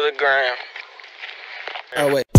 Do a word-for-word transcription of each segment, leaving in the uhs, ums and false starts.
the gram. Oh wait.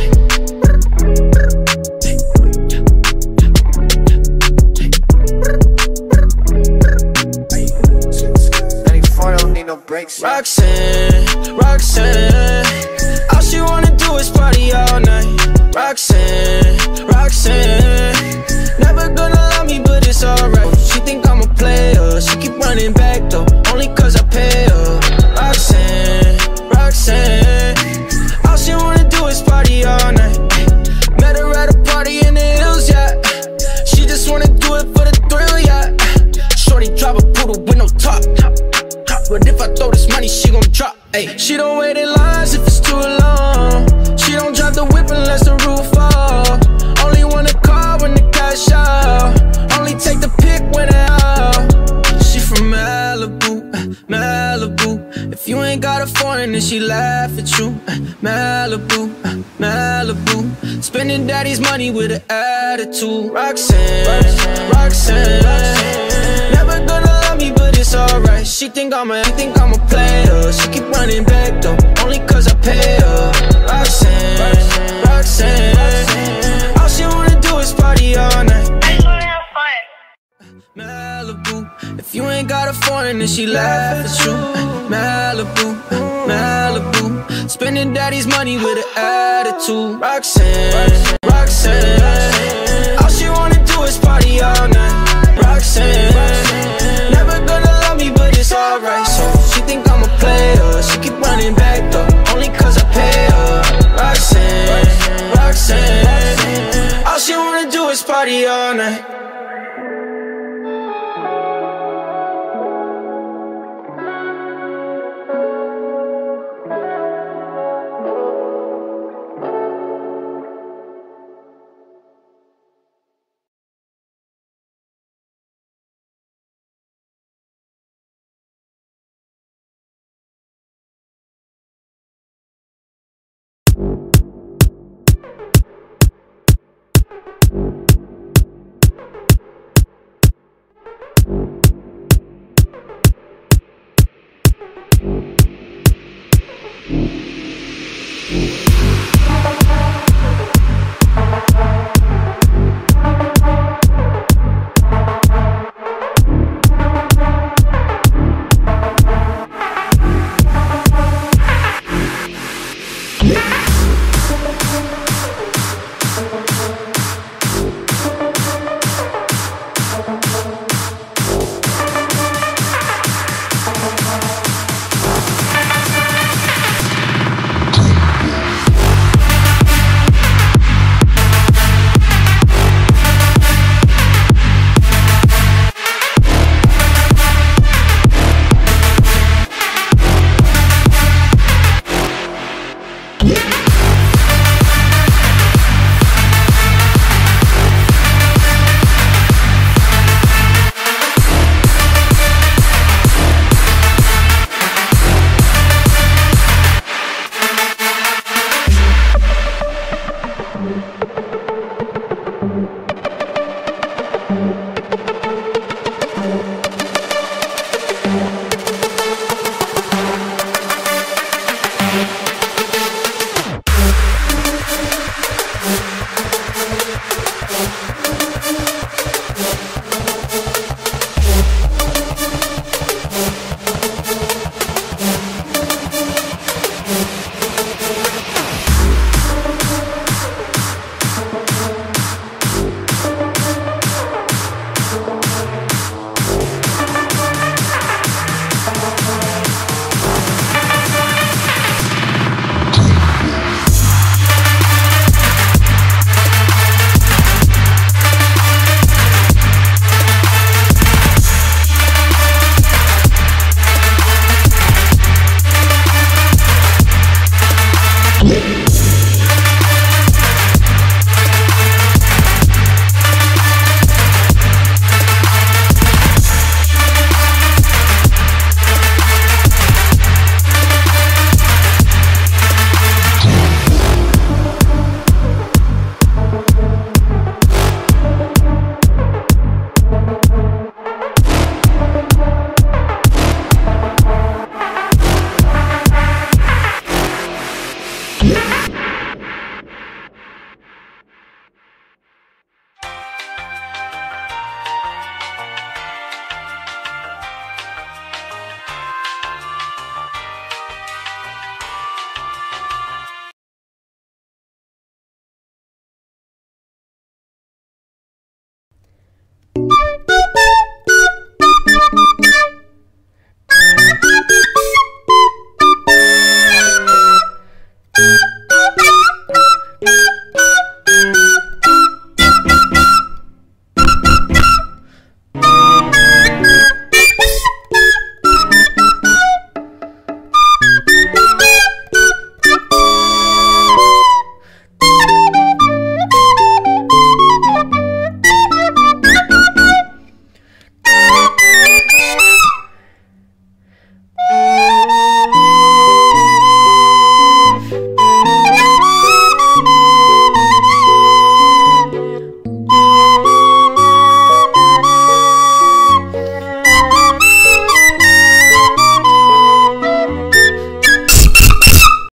Don't need no breaks. Roxanne, Roxanne, all she wanna do is party all night. Roxanne, Roxanne, never gonna love me, but it's alright. She think I'm a player, she keep running back though, only cause I pay her. Roxanne, Roxanne, all she wanna do is party all night. Met her at a party in the hills, yeah. She just wanna do it for the thrill, yeah. Shorty drive a poodle with no top. But if I throw this money, she gon' drop. Ay. She don't wait in lines if it's too long. She don't drive the whip unless the roof fall. Only want a car when the cash out. Only take the pic when it out. She from Malibu, Malibu. If you ain't got a foreign, then she laugh at you. Malibu, Malibu. Spending daddy's money with an attitude. Roxanne, Roxanne, Roxanne, Roxanne. Never gonna love me, but it's alright. She think I'm a, she think I'm a player. She keep running back though, only cause I pay her. Roxanne, Roxanne, Roxanne, Roxanne. All she wanna do is party all night. I just wanna have fun. Malibu, if you ain't got a foreign, then she laugh at you. Malibu, Malibu, spending daddy's money with an attitude. Roxanne, Roxanne, Roxanne, all she wanna do is party all night. Roxanne, Roxanne, never gonna love me, but it's alright. So she think I'm a player, she keep running back though, only cause I pay her. Roxanne, Roxanne, Roxanne, all she wanna do is party all night. yeah.